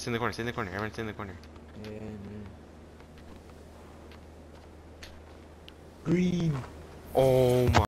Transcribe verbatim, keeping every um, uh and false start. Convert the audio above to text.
stay in the corner, stay in the corner, everyone stay in the corner. Yeah, man. Green. Oh my.